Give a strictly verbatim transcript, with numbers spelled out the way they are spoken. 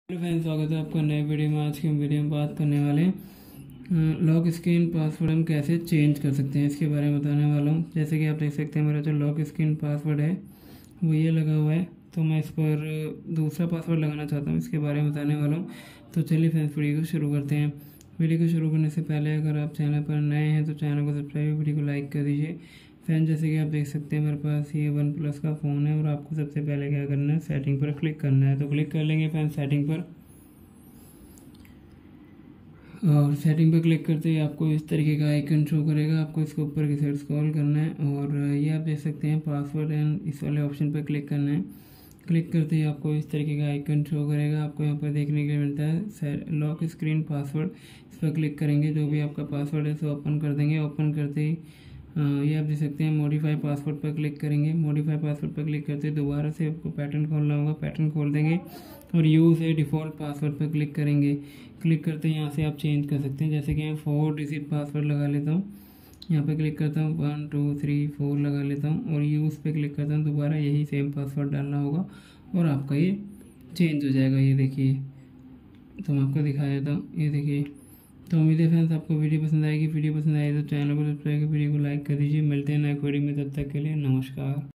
Hello friends, स्वागत है आपका नए वीडियो में। आज की हम वीडियो में बात करने वाले हैं लॉक स्क्रीन पासवर्ड हम कैसे चेंज कर सकते हैं, इसके बारे में बताने वाला हूँ। जैसे कि आप देख सकते हैं, मेरा जो लॉक स्क्रीन पासवर्ड है वो ये लगा हुआ है, तो मैं इस पर दूसरा पासवर्ड लगाना चाहता हूँ, इसके बारे में बताने वाला हूँ। तो चलिए फ्रेंड्स, वीडियो को शुरू करते हैं। वीडियो को शुरू करने से पहले अगर आप चैनल पर नए हैं तो चैनल को सब्सक्राइब, वीडियो को लाइक कर दीजिए। फ्रेंड, जैसे कि आप देख सकते हैं, मेरे पास ये वन प्लस का फ़ोन है और आपको सबसे पहले क्या करना है, सेटिंग पर क्लिक करना है। तो क्लिक कर लेंगे फ्रेंड सेटिंग पर, और सेटिंग पर क्लिक करते ही आपको इस तरीके का आइकन शो करेगा। आपको इसको ऊपर की साइड स्क्रॉल करना है और ये आप देख सकते हैं पासवर्ड एंड इस वाले ऑप्शन पर क्लिक करना है। क्लिक करते ही आपको इस तरीके का आइकन शो करेगा। आपको यहाँ पर देखने के लिए मिलता है लॉक स्क्रीन पासवर्ड, इस पर क्लिक करेंगे। जो भी आपका पासवर्ड है उसे ओपन कर देंगे। ओपन करते ही ये आप देख सकते हैं मॉडिफाई पासवर्ड पर क्लिक करेंगे। मॉडिफाई पासवर्ड पर क्लिक करते ही दोबारा से आपको पैटर्न खोलना होगा। पैटर्न खोल देंगे और यूज़ है डिफ़ॉल्ट पासवर्ड पर क्लिक करेंगे। क्लिक करते हैं यहाँ से आप चेंज कर सकते हैं। जैसे कि मैं फोर डिजिट पासवर्ड लगा लेता हूँ, यहाँ पे क्लिक करता हूँ, वन टू थ्री फोर लगा लेता हूँ और यूज़ पे क्लिक करता हूँ। दोबारा यही सेम पासवर्ड डालना होगा और आपका ये चेंज हो जाएगा। ये देखिए, तो मैं आपको दिखा देता हूँ, ये देखिए। तो उम्मीद है फ्रेंड्स आपको वीडियो पसंद आएगी। वीडियो पसंद आए तो चैनल को सब्सक्राइब कर, वीडियो को लाइक कर दीजिए। मिलते हैं नए वीडियो में, तब तक के लिए नमस्कार।